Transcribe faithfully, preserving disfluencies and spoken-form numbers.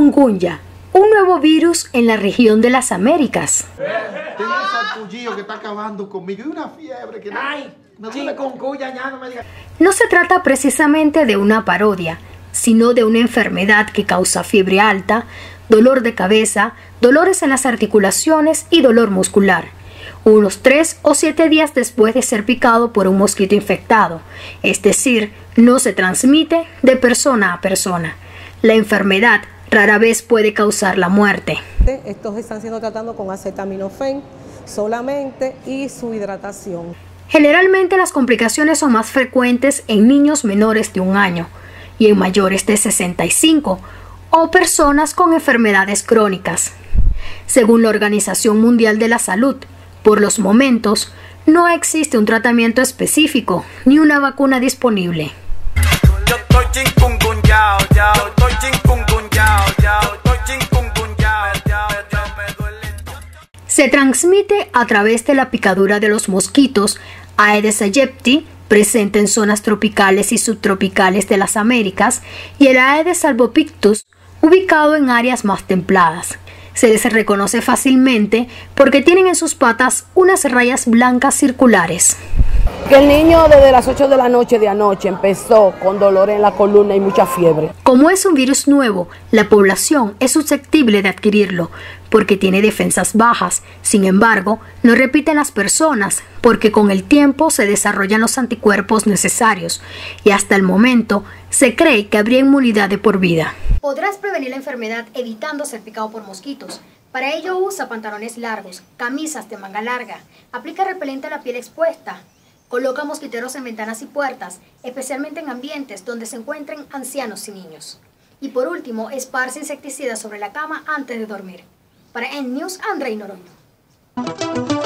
Chikungunya, un nuevo virus en la región de las Américas. Tengo un sarpullido que está acabando conmigo y una fiebre que... Ay, chikungunya, ya no me digas. No se trata precisamente de una parodia, sino de una enfermedad que causa fiebre alta, dolor de cabeza, dolores en las articulaciones y dolor muscular, unos tres o siete días después de ser picado por un mosquito infectado, es decir, no se transmite de persona a persona. La enfermedad rara vez puede causar la muerte. Estos están siendo tratados con acetaminofén solamente y su hidratación. Generalmente las complicaciones son más frecuentes en niños menores de un año y en mayores de sesenta y cinco o personas con enfermedades crónicas. Según la Organización Mundial de la Salud, por los momentos no existe un tratamiento específico ni una vacuna disponible. Yo estoy chikungunyao, yao, estoy chikungunyao, yao, estoy chikungunyao, yao, yao, me duele. Se transmite a través de la picadura de los mosquitos Aedes aegypti, presente en zonas tropicales y subtropicales de las Américas, y el Aedes albopictus, ubicado en áreas más templadas. Se les reconoce fácilmente porque tienen en sus patas unas rayas blancas circulares. Que el niño desde las ocho de la noche de anoche empezó con dolor en la columna y mucha fiebre. Como es un virus nuevo, la población es susceptible de adquirirlo porque tiene defensas bajas. Sin embargo, no repiten las personas porque con el tiempo se desarrollan los anticuerpos necesarios y hasta el momento se cree que habría inmunidad de por vida. Podrás prevenir la enfermedad evitando ser picado por mosquitos. Para ello usa pantalones largos, camisas de manga larga, aplica repelente a la piel expuesta, coloca mosquiteros en ventanas y puertas, especialmente en ambientes donde se encuentren ancianos y niños. Y por último, esparce insecticidas sobre la cama antes de dormir. Para N News, Andrei Noroño.